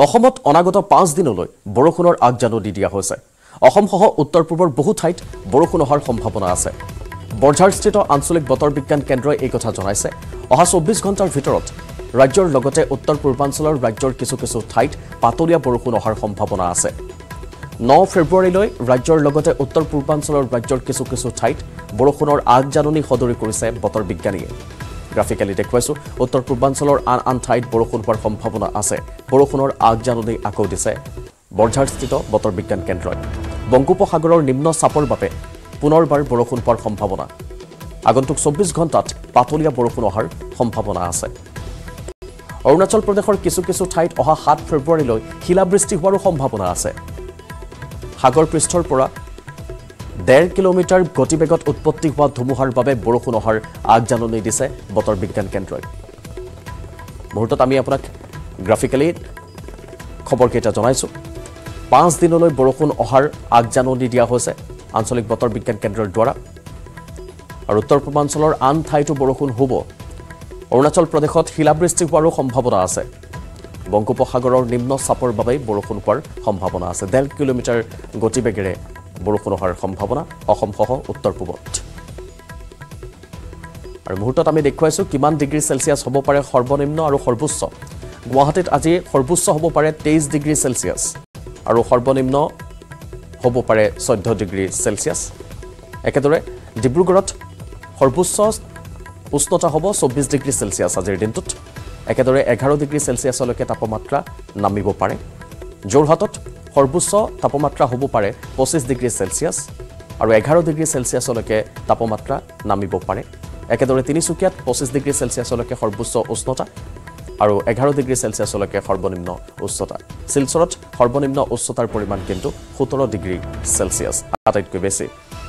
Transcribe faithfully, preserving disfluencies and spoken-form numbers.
অসমত অনাগত পাঁচ দিনলৈ বৰষুণৰ আগজাননী দিয়া হৈছে। অসমসহ উত্তৰ পূবৰ বহু ঠাইত বৰষুণ হোৱাৰ সম্ভাৱনা আছে। বৰঝাৰস্থিত আঞ্চলিক বতৰ বিজ্ঞান কেন্দ্ৰই এই কথা জনাইছে। অহা চৌব্বিছ ঘণ্টাৰ ভিতৰত ৰাজ্যৰ লগতে উত্তৰ পূৰ্বাঞ্চলৰ ৰাজ্যৰ কিছু কিছু ঠাইত পাতলীয়া বৰষুণ হোৱাৰ সম্ভাৱনা আছে। ন ফেব্ৰুৱাৰীলৈ ৰাজ্যৰ লগতে উত্তৰ পূৰ্বাঞ্চলৰ ৰাজ্যৰ কিছু কিছু ঠাইত বৰষুণৰ আগজাননী সদৰি কৰিছে বতৰ বিজ্ঞানীয়ে। গ্ৰাফিকেলি দেখুৱাইছো উত্তৰ পূৰ্বাঞ্চলৰ আন আন ঠাইত বৰষুণ হোৱাৰ সম্ভাৱনা আছে। বৰষুণৰ আগজাননী আকৌ দিছে বৰঝাৰস্থিত বতৰ বিজ্ঞান কেন্দ্ৰই। বংগোপসাগৰৰ নিম্ন চাপৰ বাবে পুনৰবাৰ বৰষুণ হোৱাৰ সম্ভাৱনা। আগন্তুক চৌব্বিছ ঘণ্টাত পাতলীয়া বৰষুণ অহাৰ সম্ভাৱনা আছে। অৰুণাচল প্ৰদেশৰ কিছু কিছু ঠাইত অহা সাত ফেব্ৰুৱাৰীলৈ শিলাবৃষ্টি হোৱাৰো সম্ভাৱনা আছে। সাগৰ পৃষ্ঠৰ পৰা ডেৰ কিলোমিটাৰ গতিবেগত উৎপত্তি হোৱা ধুমুহাৰ বাবে বৰষুণ অহাৰ আগজাননী দিছে বতৰ বিজ্ঞান কেন্দ্ৰই। মুহূৰ্তত আমি আপোনাক গ্ৰাফিকেলি খবৰকেইটা জনাইছোঁ। পাঁচ দিনলৈ বৰষুণ অহাৰ আগজাননী দিয়া হৈছে আঞ্চলিক বতৰ বিজ্ঞান কেন্দ্ৰৰ দ্বাৰা। আৰু উত্তৰ পূৰ্বাঞ্চলৰ আন ঠাইতো বৰষুণ হ'ব। অৰুণাচল প্ৰদেশত শিলাবৃষ্টি হোৱাৰো সম্ভাৱনা আছে। বংগোপসাগৰৰ নিম্ন চাপৰ বাবে বৰষুণ হোৱাৰ সম্ভাৱনা আছে। ডেৰ কিলোমিটাৰ গতিবেগেৰে বৰষুণ হোৱাৰ সম্ভাৱনা অসমসহ উত্তৰ পূবত। আৰু মুহূৰ্তত আমি দেখুৱাইছোঁ কিমান ডিগ্ৰী চেলচিয়াছ হ'ব পাৰে সৰ্বনিম্ন আৰু সৰ্বোচ্চ। গুৱাহাটীত আজি সৰ্বোচ্চ হ'ব পাৰে তেইছ ডিগ্ৰী চেলচিয়াছ আৰু সৰ্বনিম্ন হ'ব পাৰে চৈধ্য ডিগ্ৰী চেলচিয়াছ। একেদৰে ডিব্ৰুগড়ত সৰ্বোচ্চ উষ্ণতা হ'ব চৌব্বিছ ডিগ্ৰী চেলচিয়াছ আজিৰ দিনটোত। একেদৰে এঘাৰ ডিগ্ৰী চেলচিয়াছলৈকে তাপমাত্ৰা নামিব পাৰে। যোৰহাটত সৰ্বোচ্চ তাপমাত্ৰা হ'ব পাৰে পঁচিছ ডিগ্ৰী চেলচিয়াছ আৰু এঘাৰ ডিগ্ৰী চেলচিয়াছলৈকে তাপমাত্ৰা নামিব পাৰে। একেদৰে তিনিচুকীয়াত পঁচিছ ডিগ্ৰী চেলচিয়াছলৈকে সৰ্বোচ্চ উষ্ণতা আৰু এঘাৰ ডিগ্ৰী চেলচিয়াছলৈকে সৰ্বনিম্ন উচ্চতা। শিলচৰত সৰ্বনিম্ন উচ্চতাৰ পৰিমাণ কিন্তু সোতৰ ডিগ্ৰী চেলচিয়াছ, আটাইতকৈ বেছি।